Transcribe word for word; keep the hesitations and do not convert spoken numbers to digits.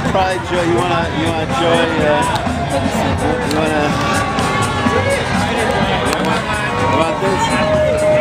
Probably Joy. You wanna, you wanna Joy? Uh, you wanna? You want, you want this?